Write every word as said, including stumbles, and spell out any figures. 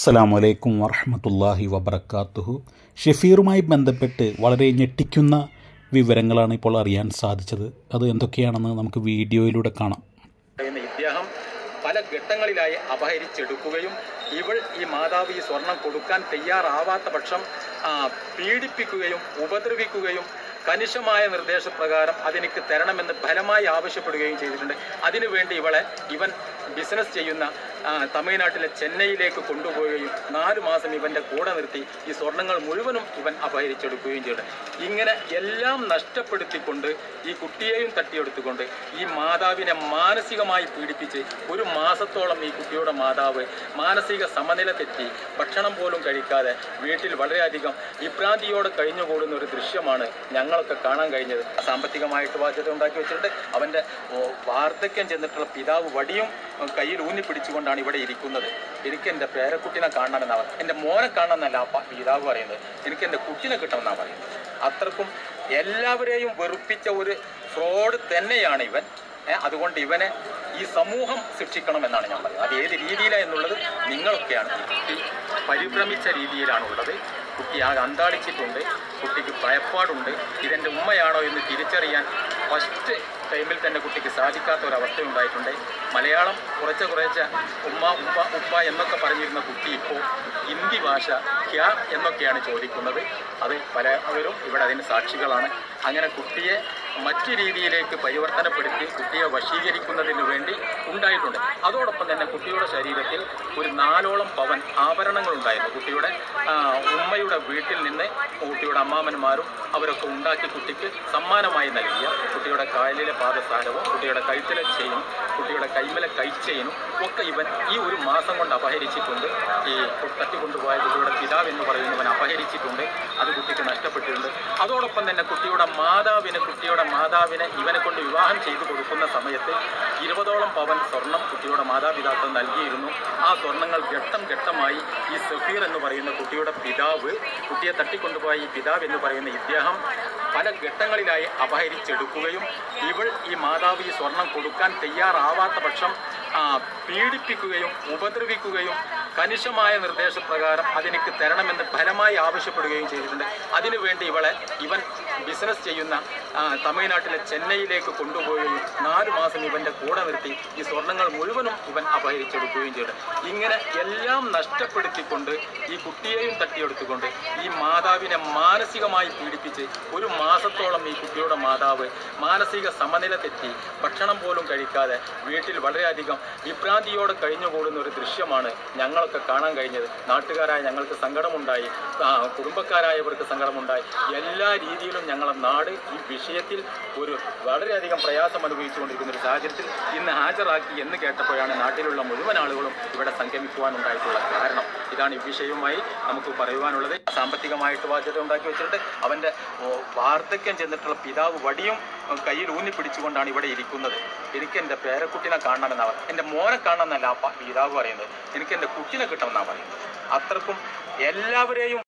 അസ്സലാമു അലൈക്കും വറഹ്മത്തുള്ളാഹി വബറകാതുഹു. ഷെഫീറുമായി ബന്ധപ്പെട്ട് വളരെ ഞെട്ടിക്കുന്ന വിവരങ്ങളാണ് ഇപ്പോൾ അറിയാൻ സാധിച്ചത്. അത് എന്തൊക്കെയാണെന്ന് നമുക്ക് വീഡിയോയിലൂടെ കാണാം. ഇദ്ദേഹം പല ഘട്ടങ്ങളിലായി അപഹരിച്ചെടുക്കുകയും ഇവൾ ഈ മാതാവ് ഈ സ്വർണം കൊടുക്കാൻ തയ്യാറാവാത്ത പക്ഷം പീഡിപ്പിക്കുകയും ഉപദ്രവിക്കുകയും കണിശമായ നിർദ്ദേശപ്രകാരം അതെനിക്ക് തരണമെന്ന് ഫലമായി ആവശ്യപ്പെടുകയും ചെയ്തിട്ടുണ്ട്. അതിനുവേണ്ടി ഇവളെ ഇവൻ ബിസിനസ് ചെയ്യുന്ന തമിഴ്നാട്ടിലെ ചെന്നൈയിലേക്ക് കൊണ്ടുപോവുകയും നാലു മാസം ഇവൻ്റെ കൂടെ നിർത്തി ഈ സ്വർണങ്ങൾ മുഴുവനും ഇവൻ അപഹരിച്ചെടുക്കുകയും ചെയ്തിട്ടുണ്ട്. ഇങ്ങനെ എല്ലാം നഷ്ടപ്പെടുത്തിക്കൊണ്ട് ഈ കുട്ടിയെയും തട്ടിയെടുത്തുകൊണ്ട് ഈ മാതാവിനെ മാനസികമായി പീഡിപ്പിച്ച് ഒരു മാസത്തോളം ഈ കുട്ടിയുടെ മാതാവ് മാനസിക സമനില തെറ്റി ഭക്ഷണം പോലും കഴിക്കാതെ വീട്ടിൽ വളരെയധികം വിഭ്രാന്തിയോടെ കഴിഞ്ഞുകൂടുന്ന ഒരു ദൃശ്യമാണ് ഞങ്ങളൊക്കെ കാണാൻ കഴിഞ്ഞത്. സാമ്പത്തികമായിട്ട് ബാധ്യത ഉണ്ടാക്കി വെച്ചിട്ട് അവൻ്റെ വാർദ്ധക്യം ചെന്നിട്ടുള്ള പിതാവ് വടിയും കയ്യിൽ ഊന്നി പിടിച്ചുകൊണ്ടാണ് ഇവിടെ ഇരിക്കുന്നത്. എനിക്ക് എൻ്റെ പേരക്കുട്ടിനെ കാണണമെന്നാണ്, എൻ്റെ മോനെ കാണണമെന്നല്ല ആ പിതാവ് പറയുന്നത്, എനിക്ക് എൻ്റെ കുട്ടിനെ കിട്ടണമെന്നാണ് പറയുന്നത്. അത്രക്കും എല്ലാവരെയും വെറുപ്പിച്ച ഒരു ഫ്രോഡ് തന്നെയാണ് ഇവൻ. അതുകൊണ്ട് ഇവനെ ഈ സമൂഹം ശിക്ഷിക്കണമെന്നാണ് ഞാൻ പറയുന്നത്. അത് ഏത് രീതിയിലാണ് എന്നുള്ളത് നിങ്ങളൊക്കെയാണ്. കുട്ടി പരിഭ്രമിച്ച രീതിയിലാണുള്ളത്. കുട്ടി ആകെ അന്താളിച്ചിട്ടുണ്ട്. കുട്ടിക്ക് ഭയപ്പാടുണ്ട്. ഇതെൻ്റെ ഉമ്മയാണോ എന്ന് തിരിച്ചറിയാൻ ഫസ്റ്റ് ടൈമിൽ തന്നെ കുട്ടിക്ക് സാധിക്കാത്ത ഒരവസ്ഥ ഉണ്ടായിട്ടുണ്ട്. മലയാളം കുറച്ച് കുറച്ച് ഉമ്മ ഉപ്പ ഉപ്പ എന്നൊക്കെ പറഞ്ഞിരുന്ന കുട്ടി ഇപ്പോൾ ഹിന്ദി ഭാഷ ക്യാ എന്നൊക്കെയാണ് ചോദിക്കുന്നത്. അത് പലവരും ഇവിടെ അതിന് സാക്ഷികളാണ്. അങ്ങനെ കുട്ടിയെ മറ്റു രീതിയിലേക്ക് പരിവർത്തനപ്പെടുത്തി കുട്ടിയെ വശീകരിക്കുന്നതിന് വേണ്ടി ഉണ്ടായിട്ടുണ്ട്. അതോടൊപ്പം തന്നെ കുട്ടിയുടെ ശരീരത്തിൽ ഒരു നാലോളം പവൻ ആഭരണങ്ങൾ ഉണ്ടായിരുന്നു. കുട്ടിയുടെ ഉമ്മയുടെ വീട്ടിൽ നിന്ന് കുട്ടിയുടെ അമ്മാമന്മാരും അവരൊക്കെ ഉണ്ടാക്കി കുട്ടിക്ക് സമ്മാനമായി നൽകിയ കുട്ടിയുടെ കാലിലെ പാദസാരവും കുട്ടിയുടെ കഴുത്തിലെ ചെയിനും കുട്ടിയുടെ കൈമലെ കൈച്ചെയിനും ഒക്കെ ഇവൻ ഈ ഒരു മാസം കൊണ്ട് അപഹരിച്ചിട്ടുണ്ട്. ഈ തട്ടിക്കൊണ്ടുപോയ കുട്ടിയുടെ പിതാവ് എന്ന് പറയുന്നവൻ അപഹരിച്ചിട്ടുണ്ട്. അത് കുട്ടിക്ക് നഷ്ടപ്പെട്ടിട്ടുണ്ട്. അതോടൊപ്പം തന്നെ കുട്ടിയുടെ മാതാവിന് കുട്ടിയുടെ മാതാവിനെ ഇവനെ കൊണ്ട് വിവാഹം ചെയ്തു കൊടുക്കുന്ന സമയത്ത് ഇരുപതോളം പവൻ സ്വർണം കുട്ടിയുടെ മാതാപിതാക്കൾ നൽകിയിരുന്നു. ആ സ്വർണങ്ങൾ ഘട്ടം ഘട്ടമായി ഈ സഫീർ എന്ന് പറയുന്ന കുട്ടിയുടെ പിതാവ്, കുട്ടിയെ തട്ടിക്കൊണ്ടുപോയ ഈ പിതാവ് എന്ന് പറയുന്ന ഇദ്ദേഹം പല ഘട്ടങ്ങളിലായി അപഹരിച്ചെടുക്കുകയും ഇവൾ ഈ മാതാവ് ഈ സ്വർണം കൊടുക്കാൻ തയ്യാറാവാത്ത പക്ഷം പീഡിപ്പിക്കുകയും ഉപദ്രവിക്കുകയും കണിശമായ നിർദ്ദേശപ്രകാരം അതെനിക്ക് തരണമെന്ന് ഫലമായി ആവശ്യപ്പെടുകയും ചെയ്തിട്ടുണ്ട്. അതിനുവേണ്ടി ഇവളെ ഇവൻ ബിസിനസ് ചെയ്യുന്ന തമിഴ്നാട്ടിലെ ചെന്നൈയിലേക്ക് കൊണ്ടുപോവുകയും നാലു മാസം ഇവൻ്റെ കൂടെ നിർത്തി ഈ സ്വർണങ്ങൾ മുഴുവനും ഇവൻ അപഹരിച്ചെടുക്കുകയും ചെയ്തു. ഇങ്ങനെ എല്ലാം നഷ്ടപ്പെടുത്തിക്കൊണ്ട് ഈ കുട്ടിയെയും തട്ടിയെടുത്തുകൊണ്ട് ഈ മാതാവിനെ മാനസികമായി പീഡിപ്പിച്ച് ഒരു മാസത്തോളം ഈ കുട്ടിയുടെ മാതാവ് മാനസിക സമനില തെറ്റി ഭക്ഷണം പോലും കഴിക്കാതെ വീട്ടിൽ വളരെയധികം വിഭ്രാന്തിയോടെ കഴിഞ്ഞുകൂടുന്ന ഒരു ദൃശ്യമാണ് ഞങ്ങളൊക്കെ കാണാൻ കഴിഞ്ഞത്. നാട്ടുകാരായ ഞങ്ങൾക്ക് സങ്കടമുണ്ടായി, കുടുംബക്കാരായവർക്ക് സങ്കടമുണ്ടായി. എല്ലാ രീതിയിലും ഞങ്ങളെ നാട് ഈ വിഷയത്തിൽ ഒരു വളരെയധികം പ്രയാസം അനുഭവിച്ചുകൊണ്ടിരിക്കുന്ന ഒരു സാഹചര്യത്തിൽ ഇന്ന് ഹാജരാക്കി എന്ന് കേട്ടപ്പോഴാണ് നാട്ടിലുള്ള മുഴുവൻ ആളുകളും ഇവിടെ സംഗമിക്കുവാനുണ്ടായിട്ടുള്ള കാരണം. ഇതാണ് ഈ വിഷയവുമായി നമുക്ക് പറയുവാനുള്ളത്. സാമ്പത്തികമായിട്ട് ബാധ്യത ഉണ്ടാക്കി വെച്ചിട്ട് അവൻ്റെ വാർദ്ധക്യം ചെന്നിട്ടുള്ള പിതാവ് വടിയും കയ്യിൽ ഊന്നി പിടിച്ചുകൊണ്ടാണ് ഇവിടെ ഇരിക്കുന്നത്. എനിക്ക് എൻ്റെ പേരക്കുട്ടിനെ കാണണമെന്നാണ്, എൻ്റെ മോനെ കാണണമെന്നല്ല ആ പിതാവ് പറയുന്നത്, എനിക്ക് എൻ്റെ കുട്ടിനെ കിട്ടണമെന്നാണ് പറയുന്നത്. അത്രക്കും എല്ലാവരെയും